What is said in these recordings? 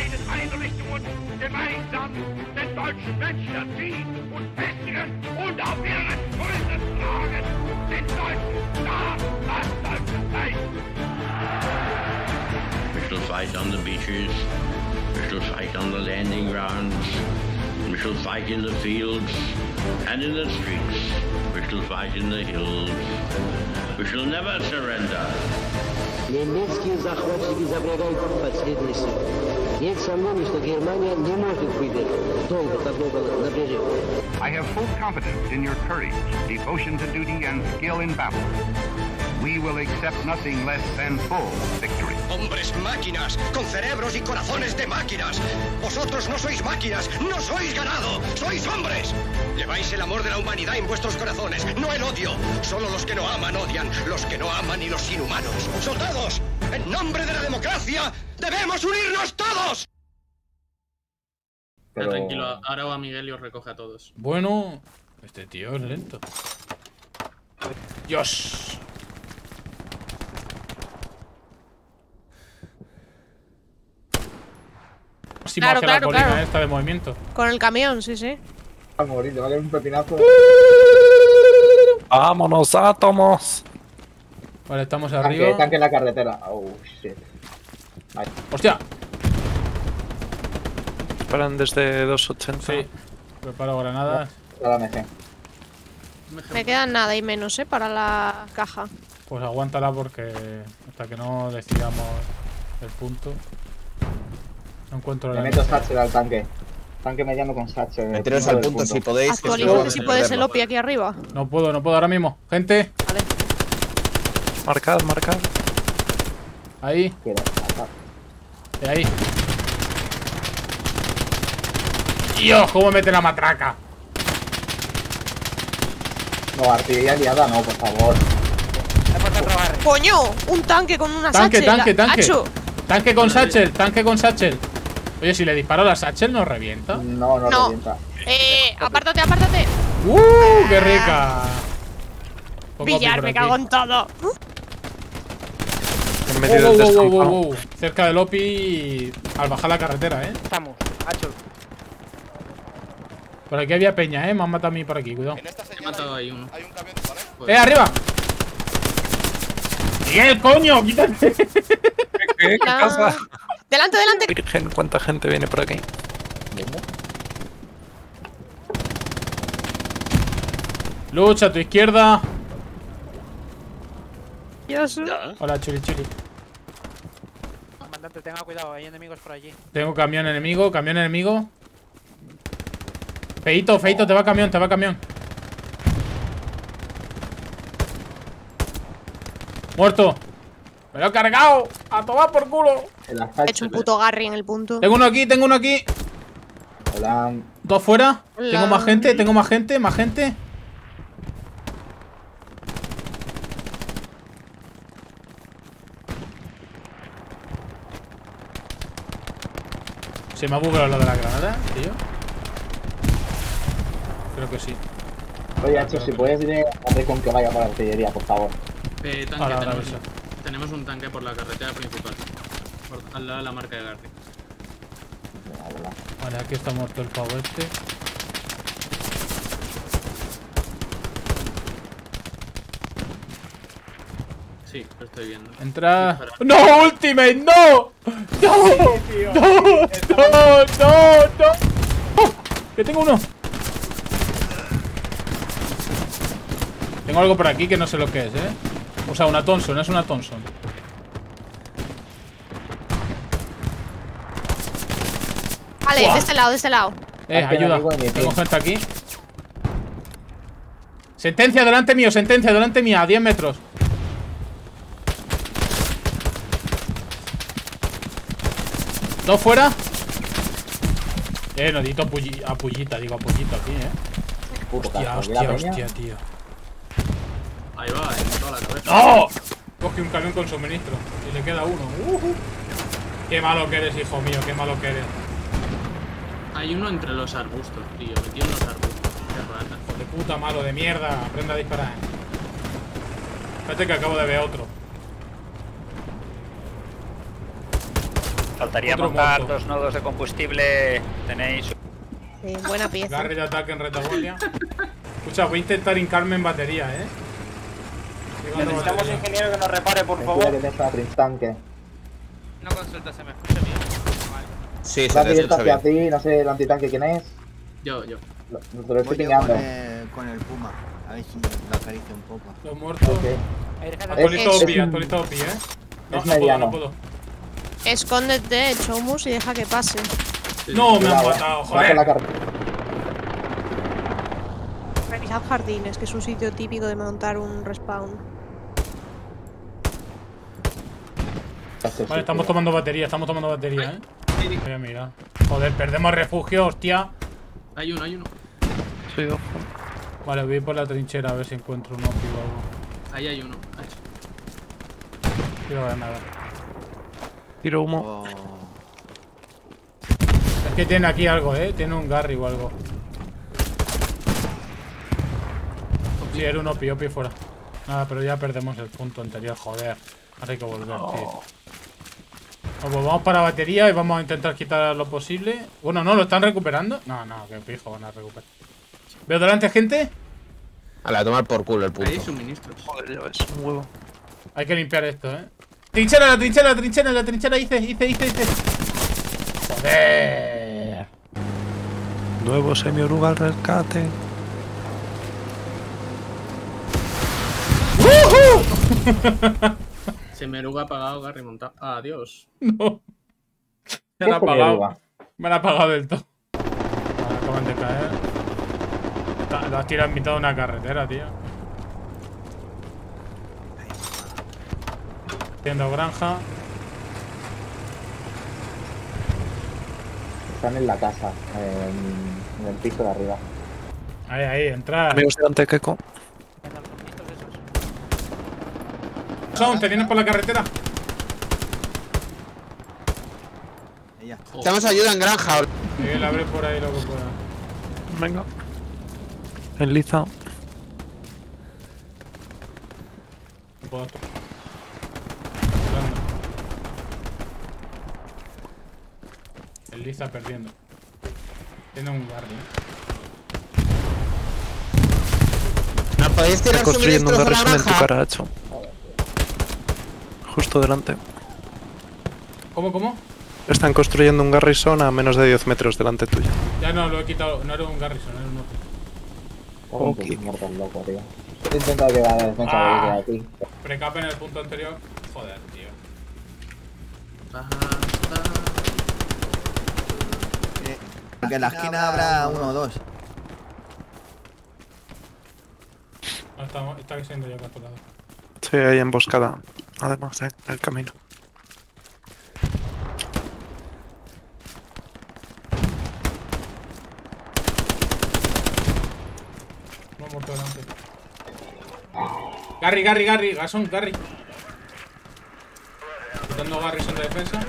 beiden Einrichtungen gemeinsam den deutschen Menschen erziehen und festigen und auf ihren Schultern tragen den deutschen Staat, das deutsche Reich. We shall fight on the beaches, we shall fight on the landing grounds, we shall fight in the fields and in the streets, we shall fight in the hills, we shall never surrender. Немецкие захватчики запрягают последние силы. Нет сомнений, что Германия не может выдержать долго такого напряжения. I have full confidence in your courage, devotion to duty, and skill in battle. We will accept nothing less than full victory. Hombres máquinas, con cerebros y corazones de máquinas. Vosotros no sois máquinas, no sois ganado, sois hombres. Lleváis el amor de la humanidad en vuestros corazones, no el odio. Solo los que no aman odian, los que no aman y los inhumanos. ¡Soldados! En nombre de la democracia, debemos unirnos todos. Pero... Tranquilo, ahora va Miguel y os recoge a todos. Bueno, este tío es lento. ¡Dios! Claro, la colina claro. esta de movimiento. Con el camión, sí, sí. A morir, te va a caer un pepinazo. ¡Vámonos, átomos! Vale, estamos arriba. Tanque en la carretera. Oh, shit. Ahí. ¡Hostia! Esperan desde 280. Sí. Preparo granadas. La MC. Me quedan nada y menos, para la caja. Pues aguántala porque hasta que no decidamos el punto. No encuentro Le la... meto Satchel al tanque. Tanque mediano con Satchel. Meteros al punto si podéis. Actualízate si puedes el OPI aquí arriba. No puedo ahora mismo. Gente. Vale. Marcad, marcad. Ahí. Ahí. Dios, cómo mete la matraca. No, artillería liada no, por favor. ¡Coño! Un tanque con una Tanque, satchel. tanque. ¡Hacho! Tanque con satchel, tanque con satchel. Oye, si le disparo a la satchel, ¿no revienta? No revienta. Apártate, apártate. ¡Qué rica! Pillar, me cago en todo. En medio del descampado. Cerca del OPI al bajar la carretera, Estamos, hacho. Por aquí había peña, me han matado a mí por aquí, cuidado. He matado ahí uno. Hay un camión, ¿vale? ¡Arriba! ¡Miguel, coño! ¡Quítate! ¿Qué pasa? ¡Delante, delante! Virgen, ¿cuánta gente viene por aquí? Lucha a tu izquierda. Dios. Hola, chuli. Comandante, tenga cuidado, hay enemigos por allí. Tengo camión enemigo. Feito, te va camión. Muerto. ¡Me lo he cargado! ¡A tomar por culo! He hecho un puto Garry en el punto. Tengo uno aquí. Hola. Dos fuera. Hola. Tengo más gente. ¿Se me ha bugueado lo de la granada, tío? Creo que sí. Oye, Hacho, si puedes ir a con que vaya para la artillería, por favor. Tanque, tenemos un tanque por la carretera principal. Al lado de la marca de Garry. Vale, aquí está muerto el pavo este. Sí, lo estoy viendo. Entra. ¡No, Ultimate! ¡No! ¡No! ¡No! ¡Oh! ¡Que tengo uno! Tengo algo por aquí que no sé lo que es, O sea, una Thompson, es una Thompson. Vale, de este lado. Ayuda. Tengo gente aquí. Sentencia delante mío, a 10 metros. Dos fuera. Necesito apoyito aquí, Hostia, tío. Ahí va, toda la cabeza. ¡No! Coge un camión con suministro y le queda uno. Qué malo que eres, hijo mío, qué malo que eres. Hay uno entre los arbustos, tío. Metido en los arbustos. Qué rata. Hijo de puta, malo de mierda. Aprende a disparar. Espérate que acabo de ver otro. Faltaría Otro montar muerto. 2 nodos de combustible. Tenéis. Sí, buena pieza. Garry de ataque en retaguardia. Escucha, voy a intentar hincarme en batería, Necesitamos un ingeniero que nos repare, por Cuida favor. que tienes una trinstanque. No consulta, se me escucha bien. Vale. Sí, se Va te directo escucha hacia bien. ti, no sé el antitanque quién es. Yo. Te lo estoy Voy yo pingando. con el Puma. A ver si lo acaricia un poco. Los muertos. Ok. Actualiza Es- OPI, es- actualiza OPI, es no mediano. puedo. Escóndete, Chomus, y deja que pase. No, me han Cuidado, matado, va por la joder. carretera. Revisad jardines, que es un sitio típico de montar un respawn. Vale, estamos tomando batería, Mira, mira. Joder, perdemos refugio, hostia. Hay uno. Sí, ojo. Vale, voy por la trinchera a ver si encuentro un OPI o algo. Ahí hay uno. Tiro granada. Tiro humo. Es que tiene aquí algo, tiene un Garry o algo. Sí, era un OPI fuera. Nada, pero ya perdemos el punto anterior, joder. Ahora hay que volver, tío. Pues vamos para batería y vamos a intentar quitar lo posible. Bueno, no, ¿lo están recuperando? No, que pijo, van a recuperar. ¿Veo delante gente? A la tomar por culo el punto. Ahí hay suministros. Joder, ya ves, un huevo. Hay que limpiar esto, Trinchera, la trinchera, hice. Joder. Nuevo semi-oruga al rescate. Se me ha apagado, Garry montado. Adiós. No. Me han apagado. Me han apagado del todo. Vale, acaban de caer. Lo has tirado en mitad de una carretera, tío. Haciendo granja. Están en la casa, en el piso de arriba. Ahí, entrar. Amigos delante, Keko. Son, te vienes por la carretera. Estamos ayuda en granja. Miguel, abre por ahí lo que pueda. Venga. En liza. Puedo el Liza perdiendo. Tiene un Garry. ¿No podéis Está tirar construyendo un suministros a la garrison en tu granja? cara, Hacho. Justo delante. ¿Cómo? Están construyendo un garrison a menos de 10 metros delante tuyo. Ya no, lo he quitado. No era un Garrison, era un otro. Ok. Muerto el loco, tío. He intentado llegar a la defensa de aquí. Precap en el punto anterior. Joder, tío. Porque en la esquina habrá uno o dos. No, está siendo ya controlado. Sí, hay emboscada. Además del camino. No ha muerto delante. Garry, Gasón, Garry. Quitando Garrison de defensa.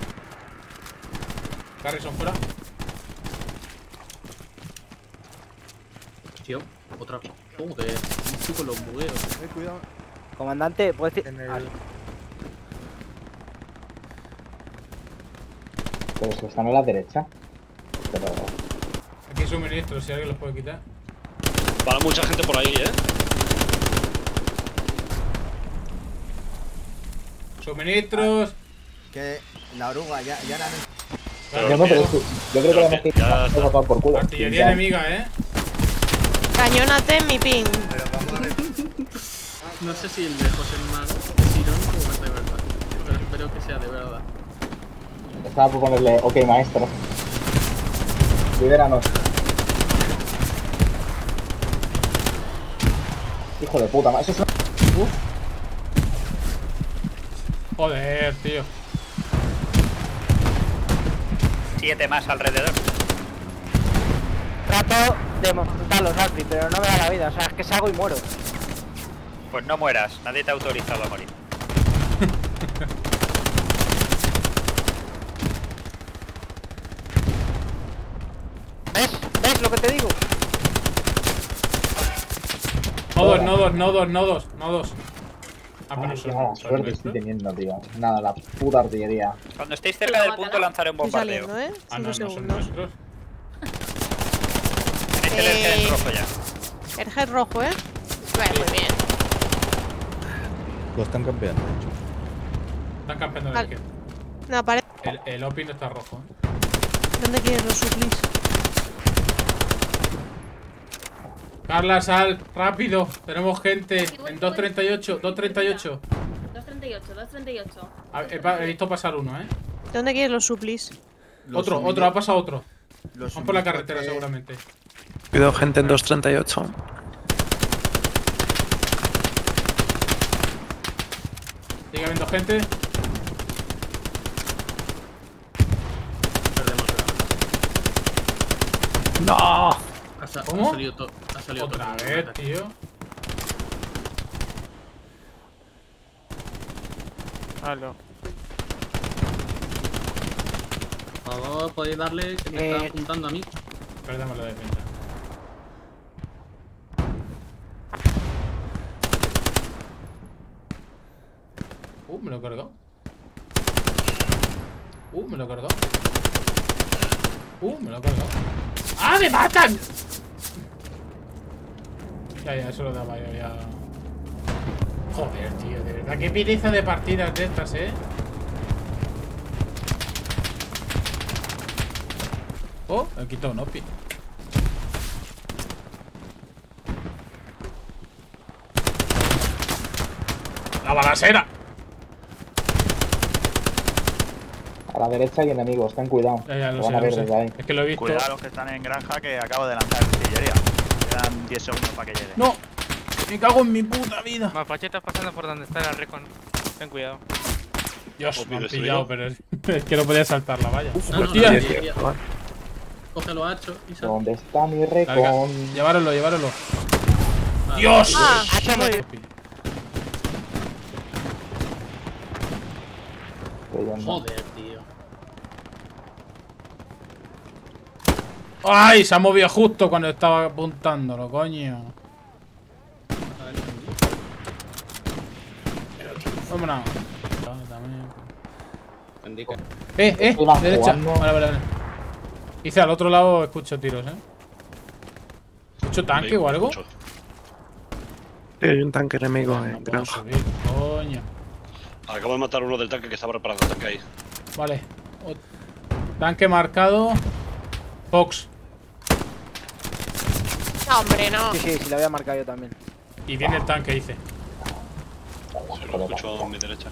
Garrison fuera. Tío, otra. Joder, estoy con los bugueos. Cuidado. Comandante, ¿puedes decir? Pero es que están a la derecha. Pero... Aquí hay suministros, si alguien los puede quitar. Va mucha gente por ahí, Suministros. Que la oruga ya la han... Claro, yo, no, pero yo creo que la hemos quitado por culo. Artillería enemiga, Cañónate en mi ping. No sé si el de José Mago es irónico o es de verdad. Pero espero que sea de verdad. Estaba por ponerle, ok, maestro. Libéranos. Hijo de puta, eso es una... Joder, tío. 7 más alrededor. Trato de montarlos, Alfred, pero no me da la vida. O sea, es que salgo y muero. Pues no mueras, nadie te ha autorizado a morir. ¿Ves lo que te digo? Nodos. Ay, qué mala suerte estoy teniendo, tío. Nada, la puta artillería. Cuando estéis cerca del punto lanzaré un Estoy bombardeo. saliendo, ¿eh? Ah, 5 no, no son segundos. nuestros. Tenéis el eje en rojo ya. El head rojo, ¿eh? Vale, muy bien. Lo están campeando, de hecho. Están campeando de Vale. qué. No, parece. El Opin está rojo, ¿eh? ¿Dónde quieres los suplis? Carla, sal, rápido. Tenemos gente en 238, 238. 238. He visto pasar uno, ¿eh? ¿Dónde quieres los suplis? Otro, ha pasado otro. Van por la carretera seguramente. Cuidado, gente en 238. Sigue habiendo gente. ¡No! ¿Cómo? Ha salido Otra todo. vez, tío. Aló. Por favor, podéis darle que me está apuntando a mí. Perdemos la defensa. Me lo he cargado. Me lo he cargado. Me lo he cargado. ¡Ah, me matan! Ya, eso lo daba yo ya. Joder, tío, de verdad. Qué pereza de partidas de estas, Oh, he quitado un OPI. ¡La balacera! A la derecha hay enemigos, ten cuidado. Ya, Lo lo van sé, a ver lo sé. desde ahí. Es que lo he visto. Cuidado los que están en granja que acabo de lanzar artillería. Quedan 10 segundos para que llegue. ¡No! ¡Me cago en mi puta vida! Mapachetas pasando por donde está el recon. Ten cuidado. Dios, me han pillado, pero es que no podía saltar la valla. ¡Hostia! Cógelo, Hacho. ¿Dónde está mi recon? Llévarolo. ¡Dios! Joder, tío. ¡Ay! Se ha movido justo cuando estaba apuntándolo, coño. Vámonos. Derecha. Vale. Hice al otro lado, escucho tiros, ¿Escucho tanque o algo? Sí, hay un tanque enemigo, Puedo subir, coño. Acabo de matar uno del tanque que estaba reparando el tanque ahí. Vale. Tanque marcado. Fox. No, hombre, no. Sí, lo había marcado yo también. Y viene el tanque, dice. Sí, lo escucho a mi derecha.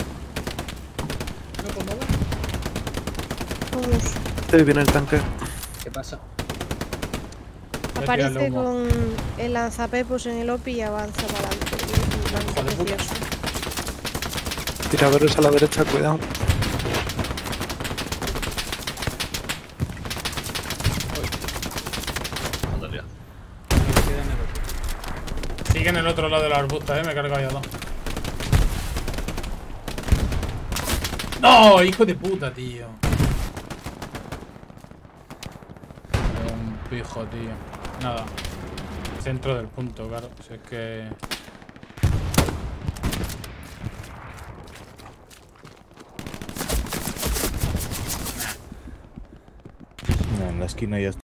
Sí, viene el tanque. ¿Qué pasa? Aparece con el lanzapepos en el OPI y avanza para adelante. Tiradores a la derecha, cuidado. Sigue en el otro lado de la arbusta, me he cargado ya dos. ¡No! ¡Hijo de puta, tío! Un pijo, tío. Nada. Centro del punto, claro. Si es que... No, en la esquina ya